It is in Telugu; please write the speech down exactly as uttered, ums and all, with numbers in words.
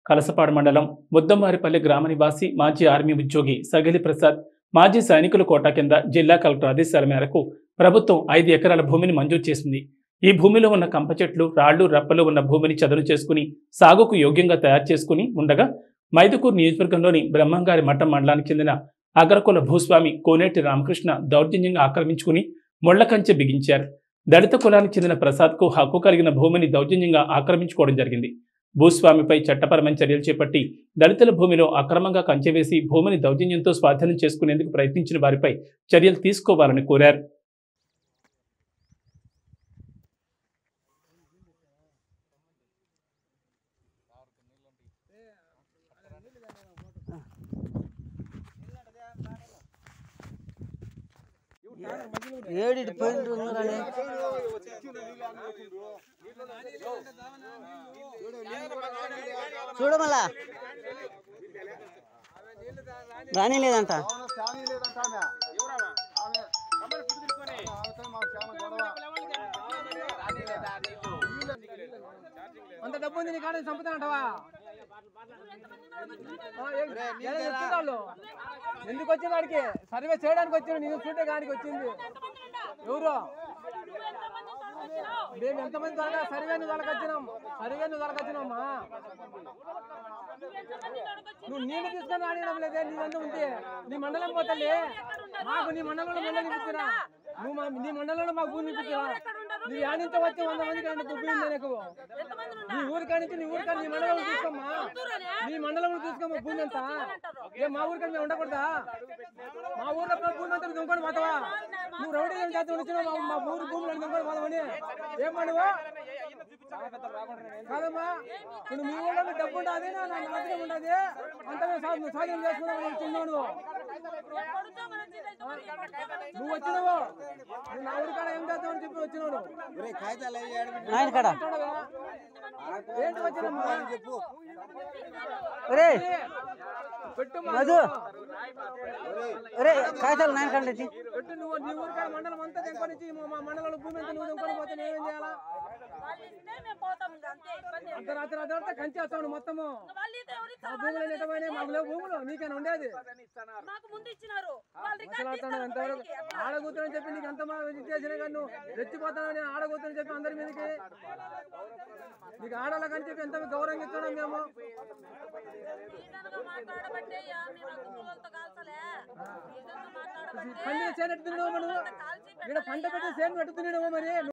కలసపాడు మండలం ముద్దమారిపల్లి గ్రామ నివాసి మాజీ ఆర్మీ ఉద్యోగి సగిలి ప్రసాద్ మాజీ సైనికుల కోటా కింద జిల్లా కలెక్టర్ ఆదేశాల మేరకు ప్రభుత్వం ఐదు ఎకరాల భూమిని మంజూరు చేసింది. ఈ భూమిలో ఉన్న కంప చెట్లు, రాళ్లు, రప్పలు ఉన్న భూమిని చదును చేసుకుని సాగుకు యోగ్యంగా తయారు చేసుకుని ఉండగా మైదుకూరు నియోజకవర్గంలోని బ్రహ్మంగారి మఠం మండలానికి చెందిన అగ్రకుల భూస్వామి కోనేటి రామకృష్ణ దౌర్జన్యంగా ఆక్రమించుకుని ముళ్ల కంచె బిగించారు. దళిత కులానికి చెందిన ప్రసాద్కు హక్కు కలిగిన భూమిని దౌర్జన్యంగా ఆక్రమించుకోవడం జరిగింది. భూస్వామిపై చట్టపరమైన చర్యలు చేపట్టి దళితుల భూమిలో అక్రమంగా కంచె వేసి భూమిని దౌర్జన్యంతో స్వాధీనం చేసుకునేందుకు ప్రయత్నించిన వారిపై చర్యలు తీసుకోవాలని కోరారు. ఏడు పోయింది చూడమలా రాని లేదంట. అంత డబ్బు ఉంది నీ కాడ చంపుతానంటావా? ఎందుకు వచ్చింది వాడికి? సర్వే చేయడానికి వచ్చింది, నేను చూడే కాడికి వచ్చింది. ఎవరు మేము ఎంతమంది దొరక సర్వేను దొరకొచ్చినాం, సర్వేను దొరకొచ్చినామా? నువ్వు నీళ్ళు తీసుకొని ఆడినాం లేదే, నీదంతా ఉంది. నీ మండలం పోతలే మాకు, నీ మండలంలో మండలం నింపుతున్నా, నువ్వు మా నీ మండలంలో మాకు భూమి నింపుతున్నా. నీ ఆడింత వచ్చి వంద మందికి రెండు భూమి ఉంది నీకు. నీ ఊరికాడి నుంచి నీ ఊరికాడి నీ మండలంలో తీసుకోమ్మా, నీ మండలంలో తీసుకోమ్మా భూమి అంతా. ఏ మా ఊరికాడి మేము ఉండకూడదా? మా ఊర్లో భూమి అంతా దుంకొని పోతావా? నువ్వు రౌడీ ఏం చేత వచ్చినావు మా ఊరు భూములు దుంకొని పోదామని ఏం పడువా కాదమ్మా? ఇప్పుడు మీ ఊళ్ళో మీకు డబ్బు ఉండదు, నా నాటకం ఉండదు, అంత మేము సాధ్యం చేసుకున్నావు. వచ్చినావు నువ్వు వచ్చినావు, నువ్వు నా ఊరి కాడ ఏం చేద్దామని చెప్పి వచ్చినావు. ఏంటి వచ్చినమ్మా చెప్పు. పెట్టు కాగితాలు నాయన కండి పెట్టు. నువ్వు నీ ఊరి కాడ మండలం అంతా తెంకొని మా మండలంలో భూమి అంతా నువ్వు తెంకొని పోతే నేనేం చేయాలా? అర్ధరాత్రి అర్ధరాత్రి కంచి వస్తావు మొత్తము. ఆ భూములు ఎట్టపోయినాయి, మాకు లేవు భూములు, నీకేనా ఉండేది? మాట్లాడుతున్నావు ఎంతవరకు ఆడగూతుని చెప్పి నీకు ఎంత చేసినా కానీ నువ్వు రెచ్చిపోతావు. నేను ఆడగూతుని చెప్పి అందరి మీదకి నీకు ఆడాల కానీ చెప్పి ఎంత గౌరవం ఇస్తున్నాం మేము. పండుగ చేయనట్టు తిన్నావు, నువ్వు ఇక్కడ పంట పెట్టి సేమ్ పెట్టుతున్నావు మరి.